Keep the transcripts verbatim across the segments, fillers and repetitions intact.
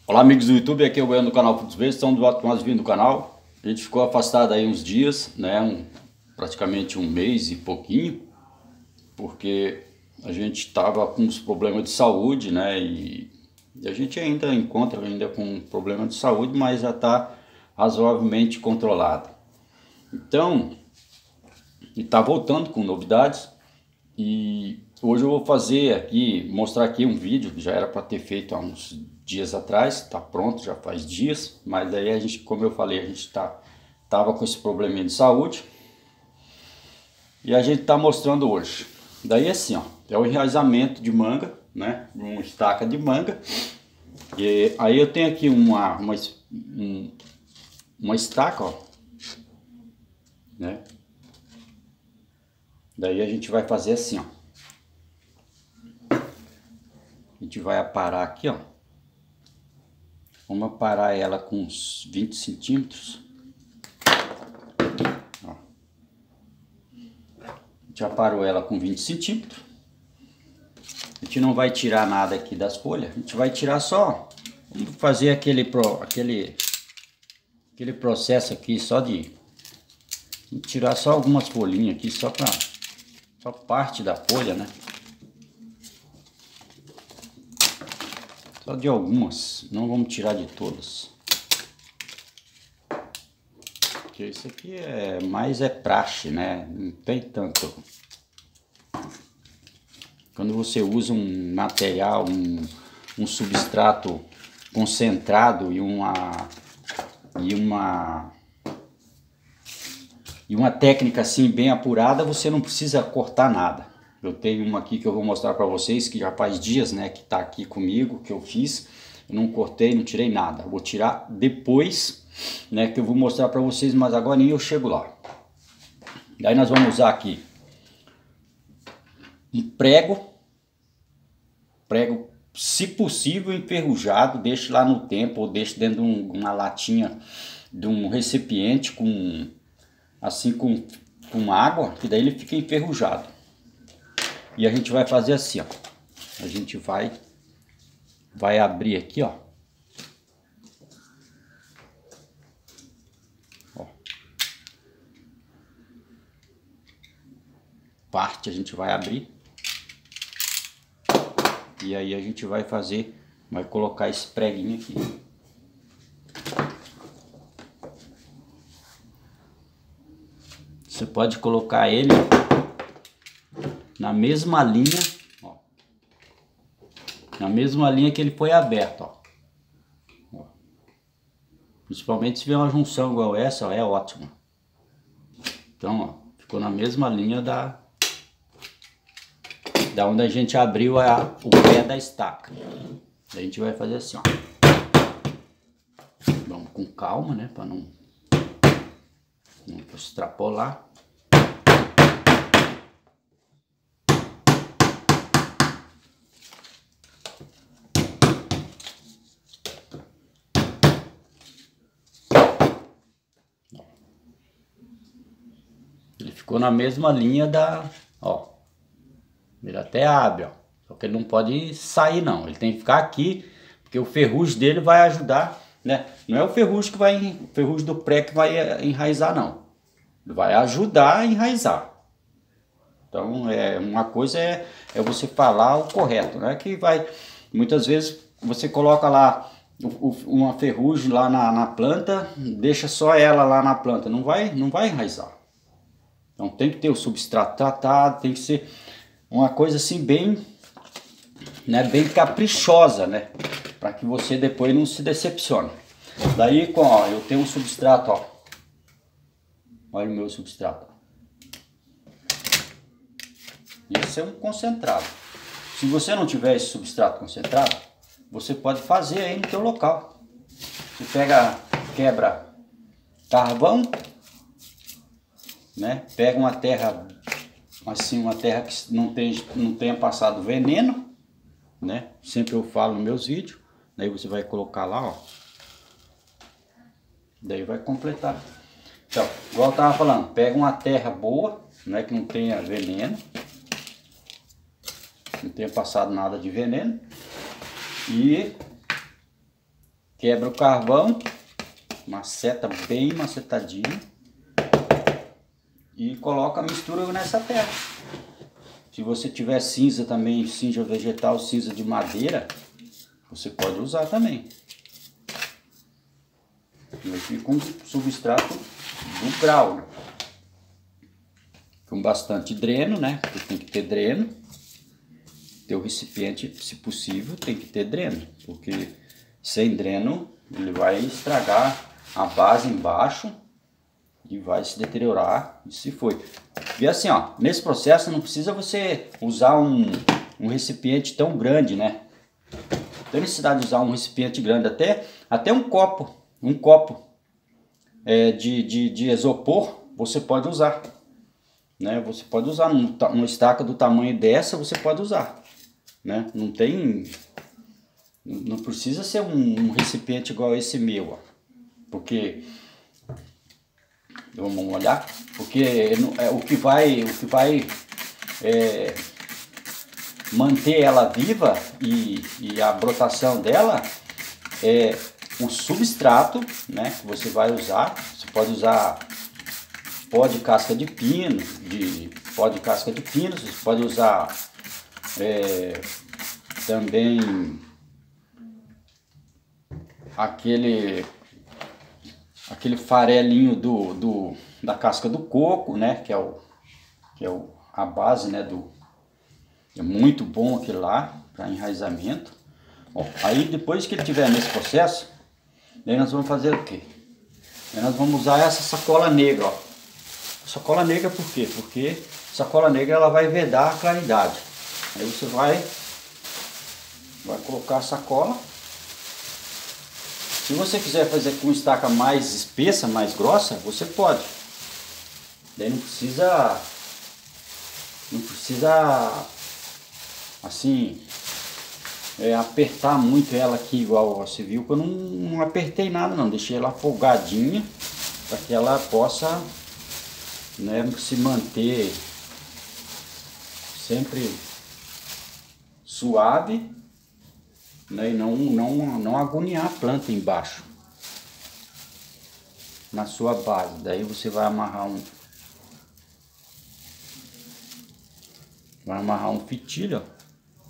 Olá amigos do YouTube, aqui é o Goiano do canal Frutos Verdes, estamos de volta com mais vídeo do canal. A gente ficou afastado aí uns dias, né, um, praticamente um mês e pouquinho, porque a gente estava com uns problemas de saúde, né, e, e a gente ainda encontra ainda com problema de saúde, mas já está razoavelmente controlado. Então, e está voltando com novidades, e hoje eu vou fazer aqui, mostrar aqui um vídeo que já era para ter feito há uns dias atrás, está pronto, já faz dias, mas daí a gente, como eu falei, a gente tá, tava com esse probleminha de saúde e a gente tá mostrando hoje. Daí assim, ó, é o enraizamento de manga, né, uma estaca de manga. E aí eu tenho aqui uma, uma, um, uma estaca, ó, né, daí a gente vai fazer assim, ó, a gente vai aparar aqui, ó. Vamos aparar ela com uns vinte centímetros. Ó. A gente aparou ela com vinte centímetros. A gente não vai tirar nada aqui das folhas. A gente vai tirar só. Vamos fazer aquele, pro, aquele, aquele processo aqui só de... tirar só algumas folhinhas aqui, só para... só parte da folha, né? Só de algumas, não vamos tirar de todas. Porque isso aqui é mais é praxe, né? Não tem tanto. Quando você usa um material, um, um substrato concentrado e uma e uma e uma técnica assim bem apurada, você não precisa cortar nada. Eu tenho uma aqui que eu vou mostrar para vocês, que já faz dias, né, que tá aqui comigo, que eu fiz. Eu não cortei, não tirei nada. Eu vou tirar depois, né, que eu vou mostrar para vocês, mas agora nem eu chego lá. Daí nós vamos usar aqui um prego, prego, se possível, enferrujado. Deixe lá no tempo, ou deixe dentro de um, uma latinha, de um recipiente com, assim, com, com água, que daí ele fica enferrujado. E a gente vai fazer assim, ó. A gente vai vai abrir aqui, ó. Ó. Parte a gente vai abrir. E aí a gente vai fazer, vai colocar esse preguinho aqui. Você pode colocar ele na mesma linha, ó, na mesma linha que ele foi aberto, ó. Ó. Principalmente se vier uma junção igual essa, ó, é ótimo. Então, ó, ficou na mesma linha da da onde a gente abriu a, o pé da estaca. Daí a gente vai fazer assim, ó. Vamos com calma, né, para não não extrapolar. Ele ficou na mesma linha da, ó, ele até abre, ó, só que ele não pode sair não, ele tem que ficar aqui, porque o ferrugem dele vai ajudar, né, não é o ferrugem que vai, o ferrugem do pré que vai enraizar não, ele vai ajudar a enraizar. Então, é, uma coisa é, é você falar o correto, né, que vai, muitas vezes você coloca lá o, o, uma ferrugem lá na, na planta, deixa só ela lá na planta, não vai, não vai enraizar. Então tem que ter o substrato tratado, tem que ser uma coisa assim bem, né, bem caprichosa, né, para que você depois não se decepcione. Daí, ó, eu tenho um substrato, ó. Olha o meu substrato. Esse é um concentrado. Se você não tiver esse substrato concentrado, você pode fazer aí no teu local. Você pega, quebra carvão, né? Pega uma terra, assim, uma terra que não, tem, não tenha passado veneno, né? Sempre eu falo nos meus vídeos. Daí você vai colocar lá, ó. Daí vai completar. Então, igual eu tava falando, pega uma terra boa, né? Que não tenha veneno, não tenha passado nada de veneno, e quebra o carvão, maceta bem macetadinho e coloca a mistura nessa terra. Se você tiver cinza também, cinza vegetal, cinza de madeira, você pode usar também. E aqui com substrato do grau, né? Com bastante dreno, né? Porque tem que ter dreno. Teu recipiente, se possível, tem que ter dreno, porque sem dreno ele vai estragar a base embaixo e vai se deteriorar e se foi. E assim, ó, nesse processo não precisa você usar um, um recipiente tão grande, né? Não tem necessidade de usar um recipiente grande, até, até um copo, um copo é, de, de, de isopor você pode usar. Né? Você pode usar uma estaca do tamanho dessa, você pode usar, né? Não tem, não precisa ser um, um recipiente igual esse meu, ó. Porque vamos olhar, porque é o que vai, o que vai é, manter ela viva e, e a brotação dela é o substrato, né? Que você vai usar. Você pode usar pó de casca de pino, de pó de casca de pino, você pode usar é, também aquele aquele farelinho do, do da casca do coco, né, que é o que é o, a base, né, do é muito bom aquele lá para enraizamento. Bom, aí depois que ele estiver nesse processo, daí nós vamos fazer o quê? Aí nós vamos usar essa sacola negra, ó. Sacola negra por quê? Porque sacola negra ela vai vedar a claridade. Aí você vai, vai colocar a sacola. Se você quiser fazer com estaca mais espessa, mais grossa, você pode. Daí não precisa, não precisa assim é, apertar muito ela aqui, igual você viu que eu não, não apertei nada não. Deixei ela folgadinha para que ela possa, né, se manter sempre suave, né, e não, não, não agoniar a planta embaixo na sua base. Daí você vai amarrar um vai amarrar um fitilho, ó.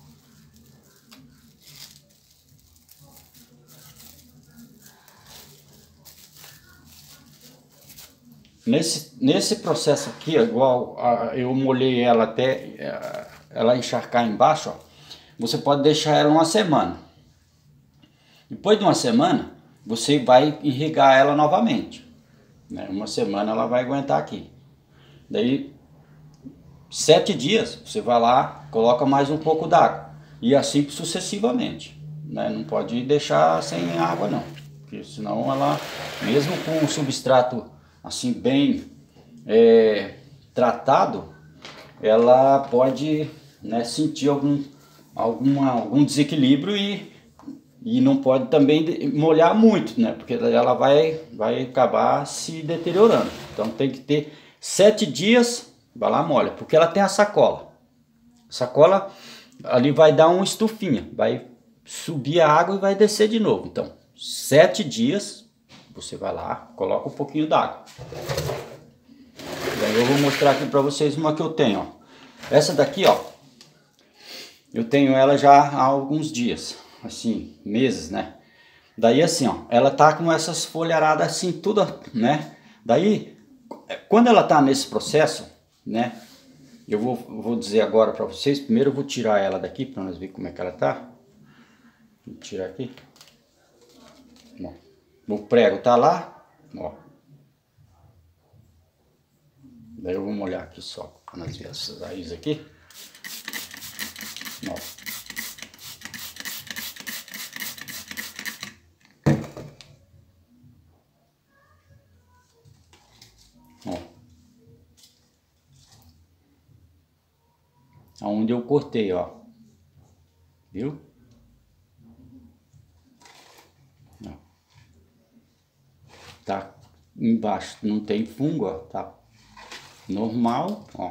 Nesse, nesse processo aqui, igual a, eu molhei ela até a, ela encharcar embaixo, ó, você pode deixar ela uma semana. Depois de uma semana, você vai irrigar ela novamente. Né? Uma semana ela vai aguentar aqui. Daí, sete dias, você vai lá, coloca mais um pouco d'água. E assim sucessivamente. Né? Não pode deixar sem água não. Porque senão ela, mesmo com o substrato assim bem é, tratado, ela pode, né, sentir algum, alguma, algum desequilíbrio e, e não pode também molhar muito, né, porque ela vai, vai acabar se deteriorando. Então tem que ter sete dias, vai lá, molha, porque ela tem a sacola. Sacola ali vai dar uma estufinha, vai subir a água e vai descer de novo. Então, sete dias. Você vai lá, coloca um pouquinho d'água. Daí eu vou mostrar aqui para vocês uma que eu tenho, ó. Essa daqui, ó, eu tenho ela já há alguns dias, assim, meses, né? Daí assim, ó, ela tá com essas folharadas assim, tudo, né? Daí, quando ela tá nesse processo, né? Eu vou, vou dizer agora para vocês. Primeiro eu vou tirar ela daqui para nós ver como é que ela tá. Vou tirar aqui. Bom. O prego tá lá, ó. Daí eu vou molhar aqui só, para nós ver essas raízes aqui. Ó. Ó. Aonde eu cortei, ó. Viu? Tá embaixo, não tem fungo, ó, tá normal, ó.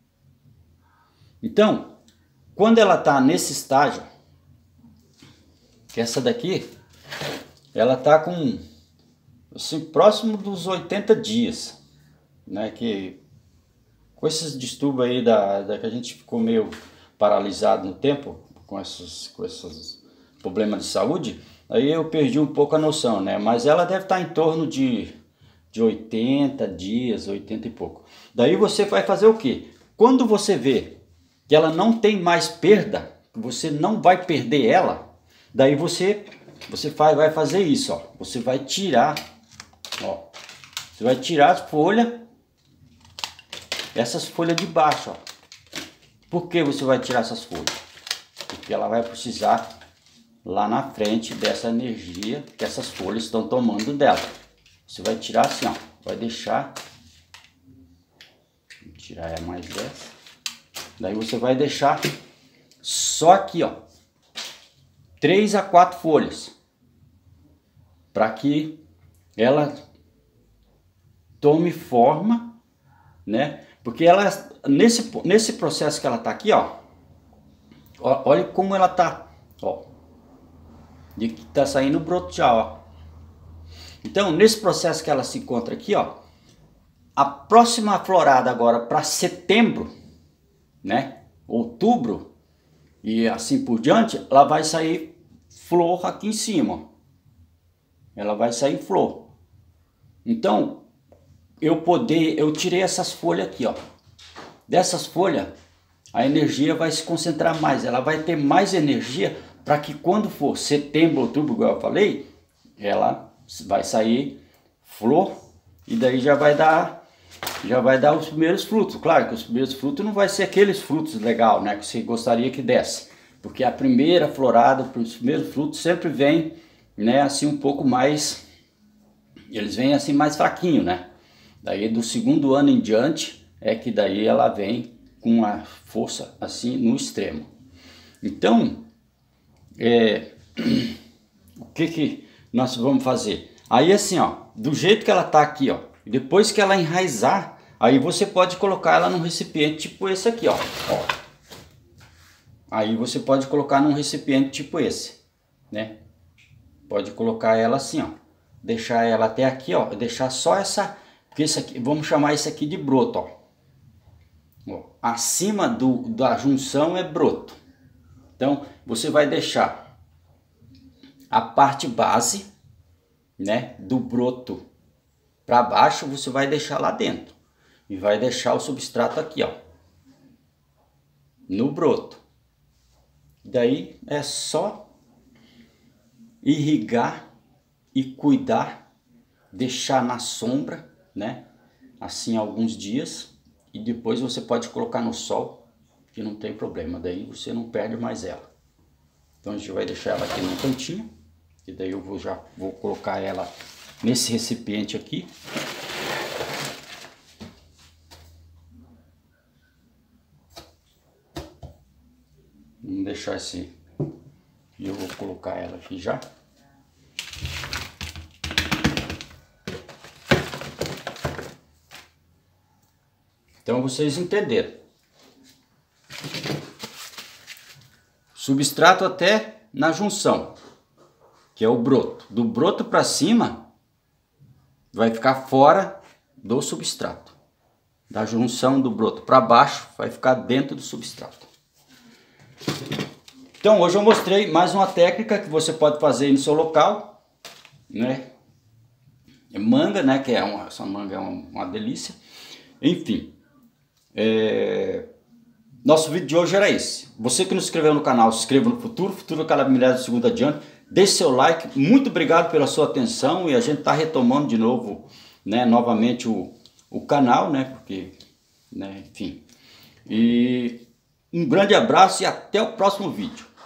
Então, quando ela tá nesse estágio, que essa daqui, ela tá com, assim, próximo dos oitenta dias, né? Que com esses distúrbios aí da, da que a gente ficou meio paralisado no tempo, com esses, com esses problemas de saúde, aí eu perdi um pouco a noção, né? Mas ela deve estar em torno de, de oitenta dias, oitenta e pouco. Daí você vai fazer o quê? Quando você vê que ela não tem mais perda, você não vai perder ela, daí você, você faz, vai fazer isso, ó. Você vai tirar, ó. Você vai tirar as folhas, essas folhas de baixo, ó. Por que você vai tirar essas folhas? Porque ela vai precisar lá na frente dessa energia que essas folhas estão tomando dela. Você vai tirar assim, ó. Vai deixar, vou tirar mais dessa. Daí você vai deixar só aqui, ó, três a quatro folhas, para que ela tome forma, né? Porque ela, nesse, nesse processo que ela tá aqui, ó, ó, olha como ela tá, ó, de que tá saindo broto já, ó. Então, nesse processo que ela se encontra aqui, ó, a próxima florada agora para setembro, né, outubro e assim por diante, ela vai sair flor aqui em cima, ó. Ela vai sair flor. Então, eu poder, eu tirei essas folhas aqui, ó. Dessas folhas, a energia vai se concentrar mais, ela vai ter mais energia para que quando for setembro, outubro, igual eu falei, ela vai sair flor e daí já vai dar já vai dar os primeiros frutos. Claro que os primeiros frutos não vai ser aqueles frutos legal, né, que você gostaria que desse, porque a primeira florada, os primeiros frutos sempre vem, né, assim um pouco mais, eles vêm assim mais fraquinho, né? Daí do segundo ano em diante é que daí ela vem com a força assim no extremo. Então, é, o que que nós vamos fazer? Aí assim, ó, do jeito que ela tá aqui, ó, depois que ela enraizar, aí você pode colocar ela num recipiente tipo esse aqui, ó. ó. Aí você pode colocar num recipiente tipo esse, né? Pode colocar ela assim, ó. Deixar ela até aqui, ó. Deixar só essa, porque isso aqui, vamos chamar isso aqui de broto, ó. ó acima do, da junção é broto. Então você vai deixar a parte base, né, do broto para baixo, você vai deixar lá dentro e vai deixar o substrato aqui, ó, no broto. Daí é só irrigar e cuidar, deixar na sombra, né, assim alguns dias, e depois você pode colocar no sol, que não tem problema, daí você não perde mais ela. Então a gente vai deixar ela aqui no cantinho, e daí eu vou já vou colocar ela nesse recipiente aqui. Vamos deixar esse, e eu vou colocar ela aqui já. Então vocês entenderam. Substrato até na junção, que é o broto. Do broto para cima vai ficar fora do substrato. Da junção do broto para baixo vai ficar dentro do substrato. Então hoje eu mostrei mais uma técnica que você pode fazer no seu local, né? É manga, né? Que é uma, essa manga é uma, uma delícia. Enfim, é... nosso vídeo de hoje era esse. Você que não se inscreveu no canal, se inscreva no futuro, futuro cada milhares de segundo adiante. Deixe seu like, muito obrigado pela sua atenção, e a gente está retomando de novo, né, novamente o, o canal, né, porque, né, enfim. E um grande abraço e até o próximo vídeo.